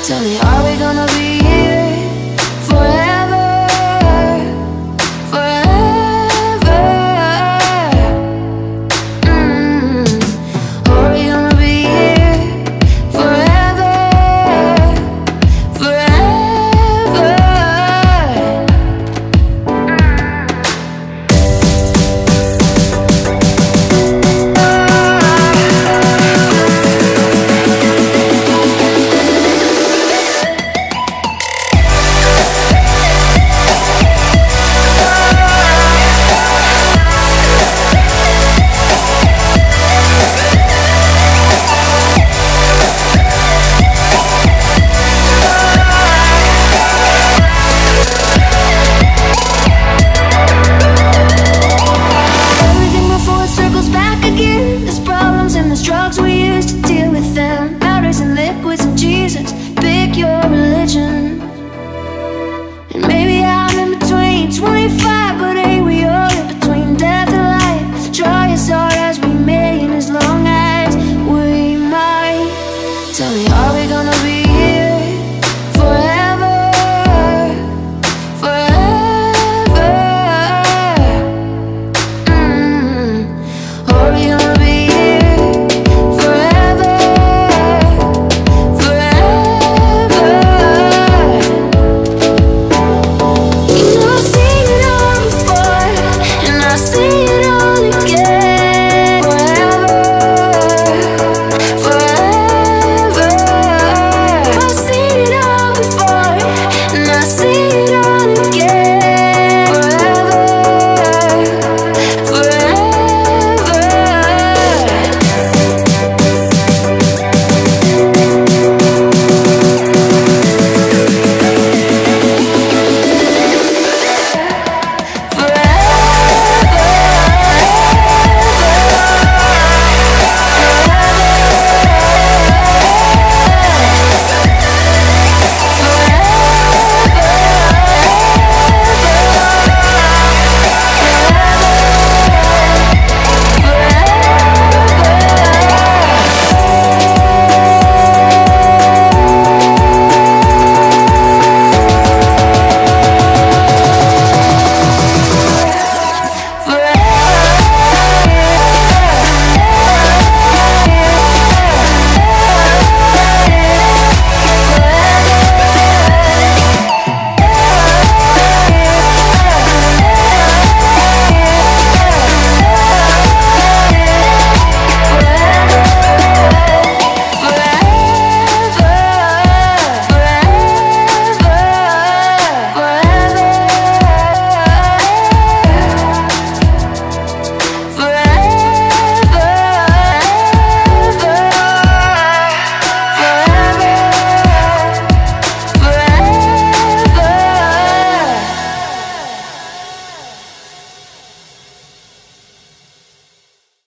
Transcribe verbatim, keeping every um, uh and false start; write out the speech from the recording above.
Tell me, are we gonna be here forever? Forever. mm. Are we gonna be here forever? Forever. Drugs we use to deal with them, powders and liquids and Jesus, pick your religion. And maybe I'm in between twenty-five, but ain't we all in between death and life? Try as hard as we may and as long as we might. Tell me, are we gonna be